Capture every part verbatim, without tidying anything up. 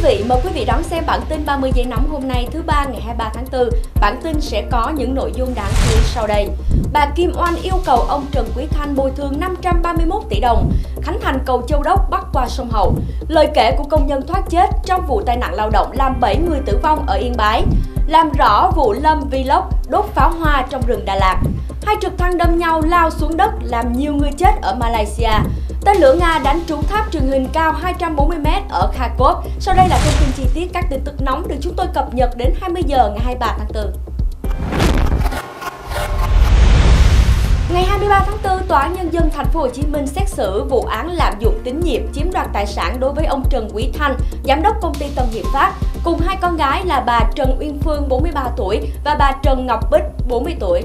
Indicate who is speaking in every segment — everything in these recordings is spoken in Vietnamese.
Speaker 1: vị, mời quý vị đón xem bản tin ba mươi giây nóng hôm nay thứ ba ngày hai mươi ba tháng tư. Bản tin sẽ có những nội dung đáng chú ý sau đây. Bà Kim Oanh yêu cầu ông Trần Quý Thanh bồi thường năm trăm ba mươi mốt tỷ đồng. Khánh thành cầu Châu Đốc bắc qua sông Hậu. Lời kể của công nhân thoát chết trong vụ tai nạn lao động làm bảy người tử vong ở Yên Bái. Làm rõ vụ Lâm Vlog đốt pháo hoa trong rừng Đà Lạt. Hai trực thăng đâm nhau lao xuống đất làm nhiều người chết ở Malaysia. Tên lửa Nga đánh trúng tháp truyền hình cao hai trăm bốn mươi mét ở Kharkov. Sau đây là thông tin chi tiết các tin tức nóng được chúng tôi cập nhật đến hai mươi giờ ngày hai mươi ba tháng tư. Ngày hai mươi ba tháng tư, Tòa án Nhân dân Thành phố Hồ Chí Minh xét xử vụ án lạm dụng tín nhiệm chiếm đoạt tài sản đối với ông Trần Quý Thanh, giám đốc công ty Tân Hiệp Phát, cùng hai con gái là bà Trần Uyên Phương bốn mươi ba tuổi và bà Trần Ngọc Bích bốn mươi tuổi.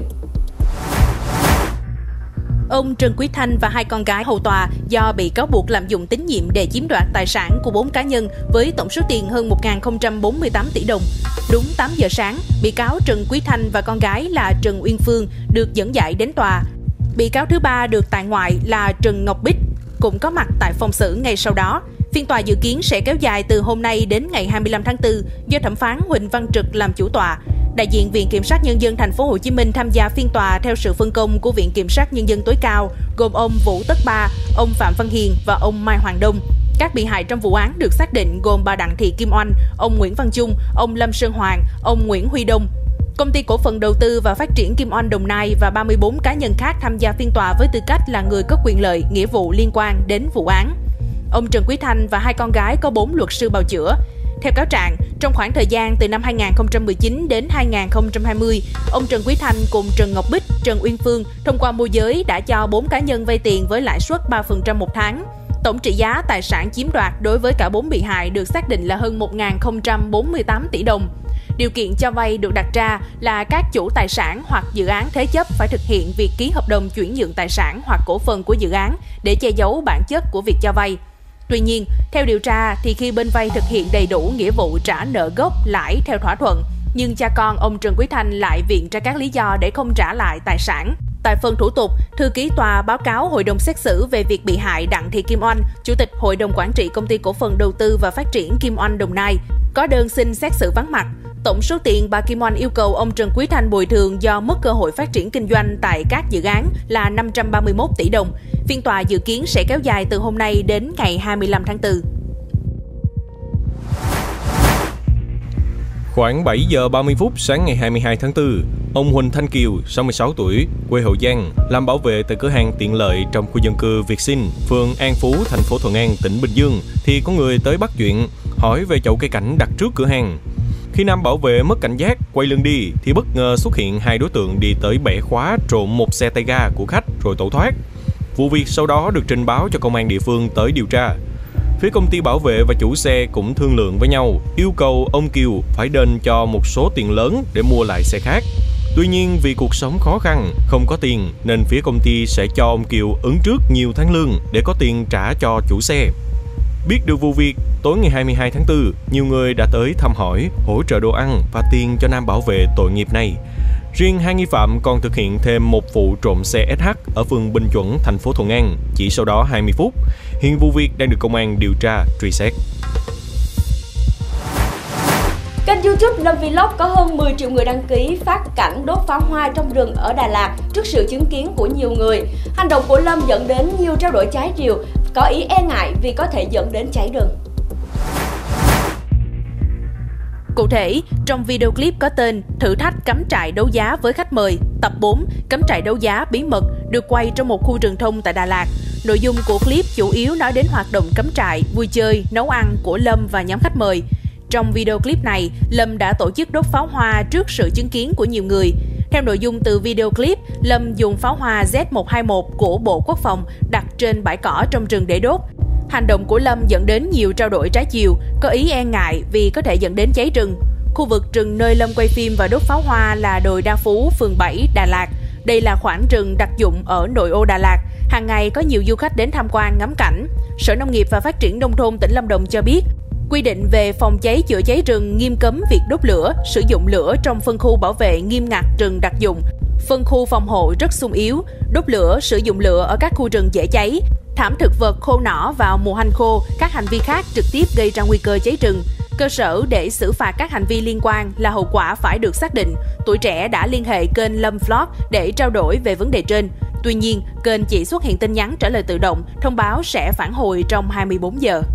Speaker 2: Ông Trần Quý Thanh và hai con gái hầu tòa do bị cáo buộc lạm dụng tín nhiệm để chiếm đoạt tài sản của bốn cá nhân với tổng số tiền hơn một nghìn không trăm bốn mươi tám tỷ đồng. Đúng tám giờ sáng, bị cáo Trần Quý Thanh và con gái là Trần Uyên Phương được dẫn giải đến tòa. Bị cáo thứ ba được tại ngoại là Trần Ngọc Bích cũng có mặt tại phòng xử ngay sau đó. Phiên tòa dự kiến sẽ kéo dài từ hôm nay đến ngày hai mươi lăm tháng tư do thẩm phán Huỳnh Văn Trực làm chủ tòa. Đại diện Viện Kiểm sát Nhân dân Thành phố Hồ Chí Minh tham gia phiên tòa theo sự phân công của Viện Kiểm sát Nhân dân tối cao, gồm ông Vũ Tất Ba, ông Phạm Văn Hiền và ông Mai Hoàng Đông. Các bị hại trong vụ án được xác định gồm bà Đặng Thị Kim Oanh, ông Nguyễn Văn Trung, ông Lâm Sơn Hoàng, ông Nguyễn Huy Đông. Công ty cổ phần đầu tư và phát triển Kim Oanh Đồng Nai và ba mươi bốn cá nhân khác tham gia phiên tòa với tư cách là người có quyền lợi, nghĩa vụ liên quan đến vụ án. Ông Trần Quý Thanh và hai con gái có bốn luật sư bào chữa. Theo cáo trạng, trong khoảng thời gian từ năm hai nghìn không trăm mười chín đến hai nghìn không trăm hai mươi, ông Trần Quý Thanh cùng Trần Ngọc Bích, Trần Uyên Phương thông qua môi giới đã cho bốn cá nhân vay tiền với lãi suất ba phần trăm một tháng. Tổng trị giá tài sản chiếm đoạt đối với cả bốn bị hại được xác định là hơn một nghìn không trăm bốn mươi tám tỷ đồng. Điều kiện cho vay được đặt ra là các chủ tài sản hoặc dự án thế chấp phải thực hiện việc ký hợp đồng chuyển nhượng tài sản hoặc cổ phần của dự án để che giấu bản chất của việc cho vay. Tuy nhiên, theo điều tra thì khi bên vay thực hiện đầy đủ nghĩa vụ trả nợ gốc lãi theo thỏa thuận, nhưng cha con ông Trần Quý Thanh lại viện ra các lý do để không trả lại tài sản. Tại phần thủ tục, thư ký tòa báo cáo hội đồng xét xử về việc bị hại Đặng Thị Kim Oanh, chủ tịch hội đồng quản trị công ty cổ phần đầu tư và phát triển Kim Oanh Đồng Nai, có đơn xin xét xử vắng mặt. Tổng số tiền bà Kim Oanh yêu cầu ông Trần Quý Thanh bồi thường do mất cơ hội phát triển kinh doanh tại các dự án là năm trăm ba mươi mốt tỷ đồng. Phiên tòa dự kiến sẽ kéo dài từ hôm nay đến ngày hai mươi lăm tháng tư.
Speaker 3: Khoảng bảy giờ ba mươi phút sáng ngày hai mươi hai tháng tư, ông Huỳnh Thanh Kiều, sáu mươi sáu tuổi, quê Hậu Giang, làm bảo vệ tại cửa hàng tiện lợi trong khu dân cư Việt Sinh, phường An Phú, thành phố Thuận An, tỉnh Bình Dương, thì có người tới bắt chuyện, hỏi về chậu cây cảnh đặt trước cửa hàng. Khi nam bảo vệ mất cảnh giác, quay lưng đi, thì bất ngờ xuất hiện hai đối tượng đi tới bẻ khóa trộm một xe tay ga của khách rồi tẩu thoát. Vụ việc sau đó được trình báo cho công an địa phương tới điều tra. Phía công ty bảo vệ và chủ xe cũng thương lượng với nhau, yêu cầu ông Kiều phải đền cho một số tiền lớn để mua lại xe khác. Tuy nhiên vì cuộc sống khó khăn, không có tiền nên phía công ty sẽ cho ông Kiều ứng trước nhiều tháng lương để có tiền trả cho chủ xe. Biết được vụ việc, tối ngày hai mươi hai tháng tư, nhiều người đã tới thăm hỏi, hỗ trợ đồ ăn và tiền cho nam bảo vệ tội nghiệp này. Riêng hai nghi phạm còn thực hiện thêm một vụ trộm xe ét hát ở phường Bình Chuẩn, thành phố Thuận An chỉ sau đó hai mươi phút. Hiện vụ việc đang được công an điều tra, truy xét.
Speaker 1: Kênh YouTube Lâm Vlog có hơn mười triệu người đăng ký phát cảnh đốt pháo hoa trong rừng ở Đà Lạt trước sự chứng kiến của nhiều người. Hành động của Lâm dẫn đến nhiều trao đổi trái chiều, có ý e ngại vì có thể dẫn đến cháy rừng.
Speaker 2: Cụ thể, trong video clip có tên Thử thách cắm trại đấu giá với khách mời, tập bốn, cắm trại đấu giá bí mật được quay trong một khu rừng thông tại Đà Lạt. Nội dung của clip chủ yếu nói đến hoạt động cắm trại, vui chơi, nấu ăn của Lâm và nhóm khách mời. Trong video clip này, Lâm đã tổ chức đốt pháo hoa trước sự chứng kiến của nhiều người. Theo nội dung từ video clip, Lâm dùng pháo hoa Z một hai một của Bộ Quốc phòng đặt trên bãi cỏ trong rừng để đốt. Hành động của Lâm dẫn đến nhiều trao đổi trái chiều, có ý e ngại vì có thể dẫn đến cháy rừng. Khu vực rừng nơi Lâm quay phim và đốt pháo hoa là đồi Đa Phú, phường bảy, Đà Lạt. Đây là khoảng rừng đặc dụng ở nội ô Đà Lạt. Hàng ngày có nhiều du khách đến tham quan ngắm cảnh. Sở Nông nghiệp và Phát triển Nông thôn tỉnh Lâm Đồng cho biết, quy định về phòng cháy chữa cháy rừng nghiêm cấm việc đốt lửa, sử dụng lửa trong phân khu bảo vệ nghiêm ngặt rừng đặc dụng. Phân khu phòng hộ rất xung yếu, đốt lửa, sử dụng lửa ở các khu rừng dễ cháy. Thảm thực vật khô nỏ vào mùa hanh khô, các hành vi khác trực tiếp gây ra nguy cơ cháy rừng. Cơ sở để xử phạt các hành vi liên quan là hậu quả phải được xác định. Tuổi Trẻ đã liên hệ kênh Lâm Vlog để trao đổi về vấn đề trên. Tuy nhiên, kênh chỉ xuất hiện tin nhắn trả lời tự động, thông báo sẽ phản hồi trong hai mươi bốn giờ.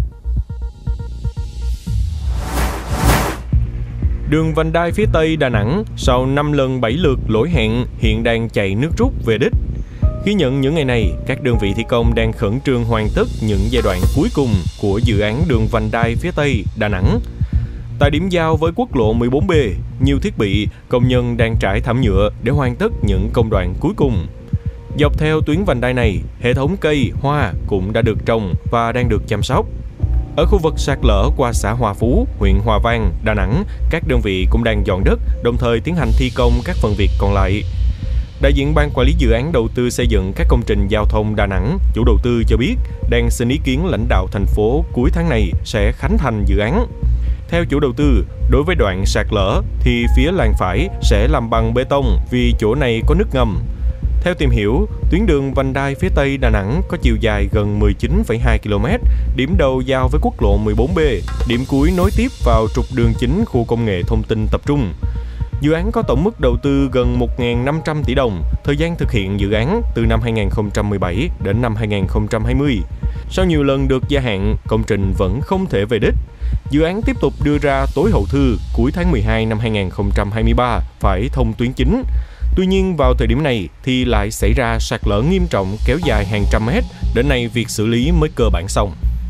Speaker 3: Đường vành đai phía Tây Đà Nẵng sau năm lần bảy lượt lỗi hẹn hiện đang chạy nước rút về đích. Ghi nhận những ngày này, các đơn vị thi công đang khẩn trương hoàn tất những giai đoạn cuối cùng của dự án đường vành đai phía Tây Đà Nẵng. Tại điểm giao với quốc lộ mười bốn B, nhiều thiết bị, công nhân đang trải thảm nhựa để hoàn tất những công đoạn cuối cùng. Dọc theo tuyến vành đai này, hệ thống cây, hoa cũng đã được trồng và đang được chăm sóc. Ở khu vực sạt lở qua xã Hòa Phú, huyện Hòa Vang, Đà Nẵng, các đơn vị cũng đang dọn đất, đồng thời tiến hành thi công các phần việc còn lại. Đại diện Ban Quản lý Dự án Đầu tư xây dựng các công trình giao thông Đà Nẵng, chủ đầu tư cho biết đang xin ý kiến lãnh đạo thành phố cuối tháng này sẽ khánh thành dự án. Theo chủ đầu tư, đối với đoạn sạt lở thì phía làn phải sẽ làm bằng bê tông vì chỗ này có nước ngầm. Theo tìm hiểu, tuyến đường vành đai phía Tây Đà Nẵng có chiều dài gần mười chín phẩy hai ki lô mét, điểm đầu giao với quốc lộ mười bốn B, điểm cuối nối tiếp vào trục đường chính khu công nghệ thông tin tập trung. Dự án có tổng mức đầu tư gần một nghìn năm trăm tỷ đồng, thời gian thực hiện dự án từ năm hai nghìn không trăm mười bảy đến năm hai nghìn không trăm hai mươi. Sau nhiều lần được gia hạn, công trình vẫn không thể về đích. Dự án tiếp tục đưa ra tối hậu thư cuối tháng mười hai năm hai nghìn không trăm hai mươi ba phải thông tuyến chính. Tuy nhiên vào thời điểm này thì lại xảy ra sạt lở nghiêm trọng kéo dài hàng trăm mét, đến nay việc xử lý mới cơ bản xong.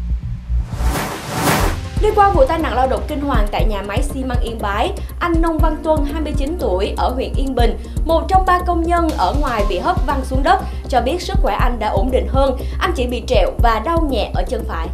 Speaker 1: Liên quan vụ tai nạn lao động kinh hoàng tại nhà máy xi măng Yên Bái, anh Nông Văn Tuân, hai mươi chín tuổi, ở huyện Yên Bình, một trong ba công nhân ở ngoài bị hất văng xuống đất, cho biết sức khỏe anh đã ổn định hơn, anh chỉ bị trẹo và đau nhẹ ở chân phải.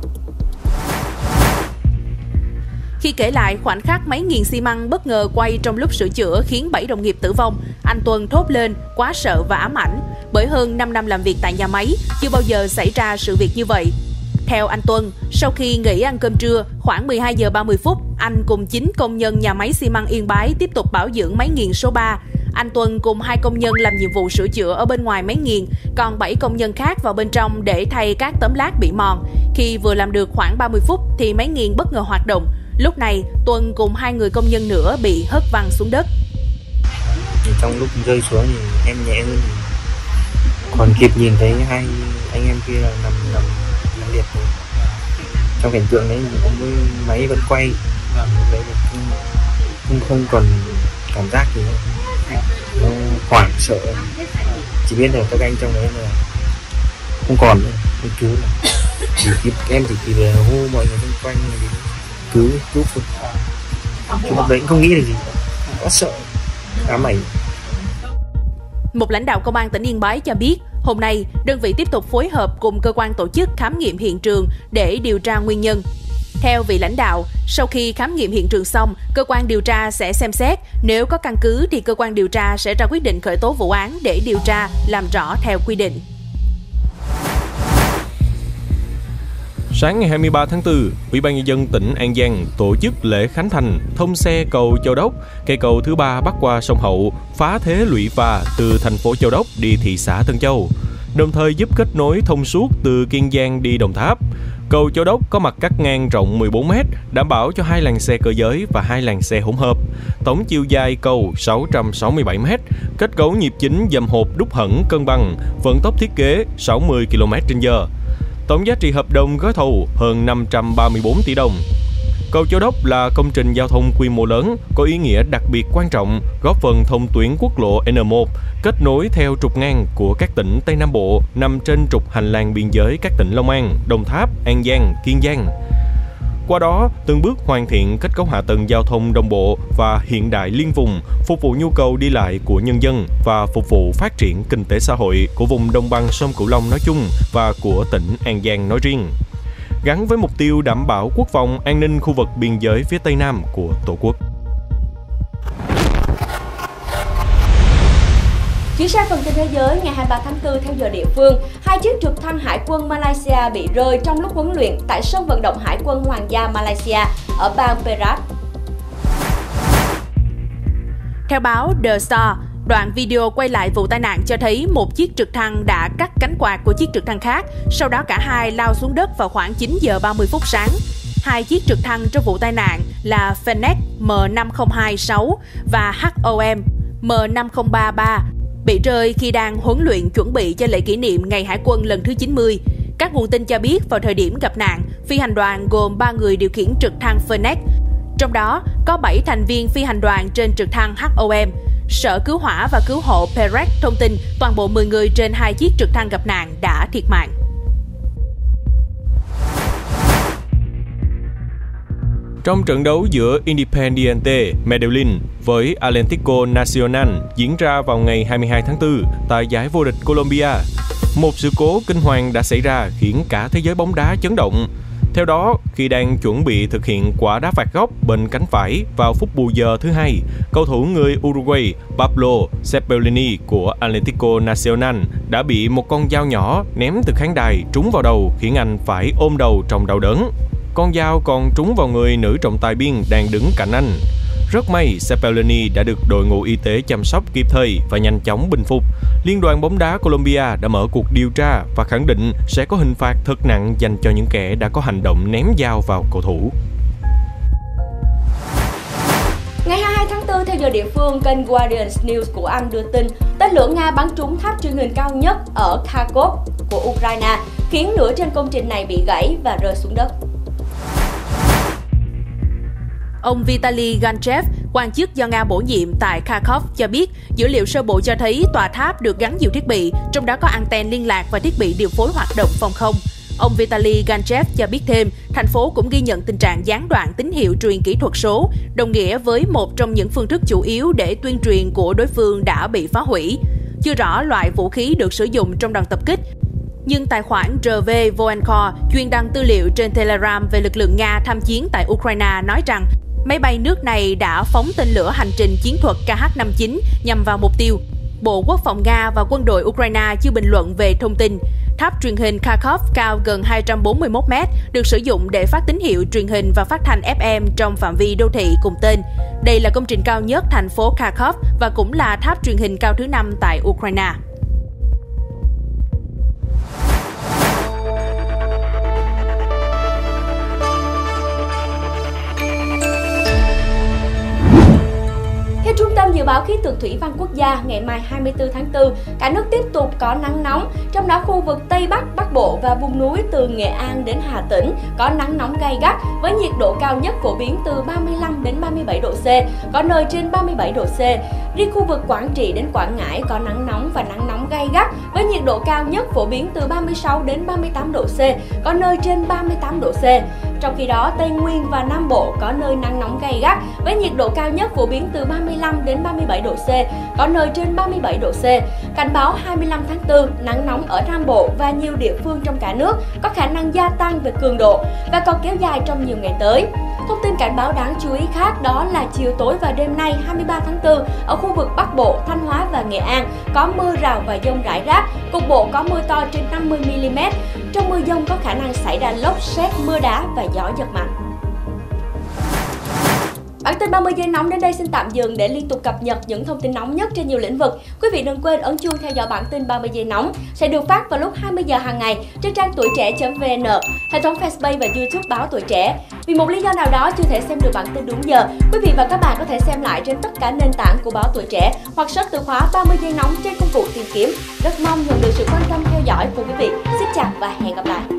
Speaker 2: Khi kể lại khoảnh khắc máy nghiền xi măng bất ngờ quay trong lúc sửa chữa khiến bảy đồng nghiệp tử vong, anh Tuân thốt lên quá sợ và ám ảnh. Bởi hơn năm năm làm việc tại nhà máy, chưa bao giờ xảy ra sự việc như vậy. Theo anh Tuân, sau khi nghỉ ăn cơm trưa, khoảng mười hai giờ ba mươi phút, anh cùng chín công nhân nhà máy xi măng Yên Bái tiếp tục bảo dưỡng máy nghiền số ba. Anh Tuân cùng hai công nhân làm nhiệm vụ sửa chữa ở bên ngoài máy nghiền, còn bảy công nhân khác vào bên trong để thay các tấm lát bị mòn. Khi vừa làm được khoảng ba mươi phút thì máy nghiền bất ngờ hoạt động. Lúc này, Tuân cùng hai người công nhân nữa bị hất văng xuống đất.
Speaker 4: Trong lúc rơi xuống thì em nhẹ hơn, còn kịp nhìn thấy hai anh em kia nằm nằm nằm liệt. Trong cảnh tượng đấy mới máy vẫn quay, đấy không, không không còn cảm giác gì nữa. Nó hoảng sợ, chỉ biết là các anh trong đấy là không còn nữa, đi cứu là chỉ kịp em chỉ kịp hô mọi người xung quanh thì cứu giúp thôi. Chứ lúc đấy cũng không nghĩ là gì, quá sợ, ám ảnh.
Speaker 2: Một lãnh đạo công an tỉnh Yên Bái cho biết, hôm nay đơn vị tiếp tục phối hợp cùng cơ quan tổ chức khám nghiệm hiện trường để điều tra nguyên nhân. Theo vị lãnh đạo, sau khi khám nghiệm hiện trường xong, cơ quan điều tra sẽ xem xét, nếu có căn cứ thì cơ quan điều tra sẽ ra quyết định khởi tố vụ án để điều tra, làm rõ theo quy định.
Speaker 3: Sáng ngày hai mươi ba tháng tư, Ủy ban Nhân dân tỉnh An Giang tổ chức lễ khánh thành thông xe cầu Châu Đốc, cây cầu thứ ba bắc qua sông Hậu, phá thế lụy phà từ thành phố Châu Đốc đi thị xã Tân Châu, đồng thời giúp kết nối thông suốt từ Kiên Giang đi Đồng Tháp. Cầu Châu Đốc có mặt cắt ngang rộng mười bốn mét, đảm bảo cho hai làn xe cơ giới và hai làn xe hỗn hợp. Tổng chiều dài cầu sáu trăm sáu mươi bảy mét, kết cấu nhịp chính dầm hộp đúc hẳn cân bằng, vận tốc thiết kế sáu mươi ki lô mét trên giờ. Tổng giá trị hợp đồng gói thầu hơn năm trăm ba mươi tư tỷ đồng. Cầu Châu Đốc là công trình giao thông quy mô lớn, có ý nghĩa đặc biệt quan trọng, góp phần thông tuyến quốc lộ N một, kết nối theo trục ngang của các tỉnh Tây Nam Bộ nằm trên trục hành lang biên giới các tỉnh Long An, Đồng Tháp, An Giang, Kiên Giang. Qua đó, từng bước hoàn thiện kết cấu hạ tầng giao thông đồng bộ và hiện đại liên vùng, phục vụ nhu cầu đi lại của nhân dân và phục vụ phát triển kinh tế xã hội của vùng đồng bằng sông Cửu Long nói chung và của tỉnh An Giang nói riêng, gắn với mục tiêu đảm bảo quốc phòng an ninh khu vực biên giới phía Tây Nam của Tổ quốc.
Speaker 1: Chuyển sang phần tin thế giới, ngày hai mươi ba tháng tư theo giờ địa phương, hai chiếc trực thăng hải quân Malaysia bị rơi trong lúc huấn luyện tại sân vận động hải quân Hoàng gia Malaysia ở bang Perak.
Speaker 2: Theo báo The Star, đoạn video quay lại vụ tai nạn cho thấy một chiếc trực thăng đã cắt cánh quạt của chiếc trực thăng khác, sau đó cả hai lao xuống đất vào khoảng chín giờ ba mươi phút sáng. hai chiếc trực thăng trong vụ tai nạn là Fennec M năm không hai sáu và H O M M năm không ba ba bị rơi khi đang huấn luyện chuẩn bị cho lễ kỷ niệm Ngày Hải quân lần thứ chín mươi. Các nguồn tin cho biết vào thời điểm gặp nạn, phi hành đoàn gồm ba người điều khiển trực thăng Fennec. Trong đó có bảy thành viên phi hành đoàn trên trực thăng H O M. Sở Cứu hỏa và Cứu hộ Perec thông tin toàn bộ mười người trên hai chiếc trực thăng gặp nạn đã thiệt mạng.
Speaker 3: Trong trận đấu giữa Independiente Medellín với Atlético Nacional diễn ra vào ngày hai mươi hai tháng tư tại giải vô địch Colombia, một sự cố kinh hoàng đã xảy ra khiến cả thế giới bóng đá chấn động. Theo đó, khi đang chuẩn bị thực hiện quả đá phạt góc bên cánh phải vào phút bù giờ thứ hai, cầu thủ người Uruguay Pablo Cepelini của Atlético Nacional đã bị một con dao nhỏ ném từ khán đài trúng vào đầu khiến anh phải ôm đầu trong đau đớn. Con dao còn trúng vào người nữ trọng tài biên đang đứng cạnh anh. Rất may, Cepelini đã được đội ngũ y tế chăm sóc kịp thời và nhanh chóng bình phục. Liên đoàn bóng đá Colombia đã mở cuộc điều tra và khẳng định sẽ có hình phạt thật nặng dành cho những kẻ đã có hành động ném dao vào cầu thủ.
Speaker 1: Ngày hai mươi hai tháng tư, theo giờ địa phương, kênh Guardian News của Anh đưa tin tên lửa Nga bắn trúng tháp truyền hình cao nhất ở Kharkov của Ukraine, khiến nửa trên công trình này bị gãy và rơi xuống đất.
Speaker 2: Ông Vitaly Ganchev, quan chức do Nga bổ nhiệm tại Kharkov cho biết, dữ liệu sơ bộ cho thấy tòa tháp được gắn nhiều thiết bị, trong đó có anten liên lạc và thiết bị điều phối hoạt động phòng không. Ông Vitaly Ganchev cho biết thêm, thành phố cũng ghi nhận tình trạng gián đoạn tín hiệu truyền kỹ thuật số, đồng nghĩa với một trong những phương thức chủ yếu để tuyên truyền của đối phương đã bị phá hủy. Chưa rõ loại vũ khí được sử dụng trong đòn tập kích, nhưng tài khoản rờ vê Voenko chuyên đăng tư liệu trên Telegram về lực lượng Nga tham chiến tại Ukraine nói rằng máy bay nước này đã phóng tên lửa hành trình chiến thuật K H năm mươi chín nhằm vào mục tiêu. Bộ Quốc phòng Nga và quân đội Ukraine chưa bình luận về thông tin. Tháp truyền hình Kharkov cao gần hai trăm bốn mươi mốt mét, được sử dụng để phát tín hiệu truyền hình và phát thanh F M trong phạm vi đô thị cùng tên. Đây là công trình cao nhất thành phố Kharkov và cũng là tháp truyền hình cao thứ năm tại Ukraine.
Speaker 1: Theo Trung tâm Dự báo Khí tượng Thủy văn Quốc gia, ngày mai hai mươi tư tháng tư, cả nước tiếp tục có nắng nóng, trong đó khu vực Tây Bắc, Bắc Bộ và vùng núi từ Nghệ An đến Hà Tĩnh có nắng nóng gay gắt với nhiệt độ cao nhất phổ biến từ ba mươi lăm đến ba mươi bảy độ C, có nơi trên ba mươi bảy độ C. Riêng khu vực Quảng Trị đến Quảng Ngãi có nắng nóng và nắng nóng gay gắt với nhiệt độ cao nhất phổ biến từ ba mươi sáu đến ba mươi tám độ C, có nơi trên ba mươi tám độ C. Trong khi đó, Tây Nguyên và Nam Bộ có nơi nắng nóng gay gắt với nhiệt độ cao nhất phổ biến từ ba mươi lăm đến ba mươi bảy độ C, có nơi trên ba mươi bảy độ C. Cảnh báo hai mươi lăm tháng tư, nắng nóng ở Nam Bộ và nhiều địa phương trong cả nước có khả năng gia tăng về cường độ và còn kéo dài trong nhiều ngày tới. Thông tin cảnh báo đáng chú ý khác đó là chiều tối và đêm nay hai mươi ba tháng tư, ở khu vực Bắc Bộ, Thanh Hóa và Nghệ An có mưa rào và dông rải rác, cục bộ có mưa to trên năm mươi mi li mét. Trong mưa dông có khả năng xảy ra lốc sét, mưa đá và gió giật mạnh. Bản tin ba mươi giây nóng đến đây xin tạm dừng. Để liên tục cập nhật những thông tin nóng nhất trên nhiều lĩnh vực, quý vị đừng quên ấn chuông theo dõi bản tin ba mươi giây nóng sẽ được phát vào lúc hai mươi giờ hàng ngày trên trang tuổi trẻ chấm vn, hệ thống Facebook và YouTube báo Tuổi Trẻ. Vì một lý do nào đó chưa thể xem được bản tin đúng giờ, quý vị và các bạn có thể xem lại trên tất cả nền tảng của báo Tuổi Trẻ hoặc search từ khóa ba mươi giây nóng trên công cụ tìm kiếm. Rất mong nhận được sự quan tâm theo dõi của quý vị. Xin chào và hẹn gặp lại.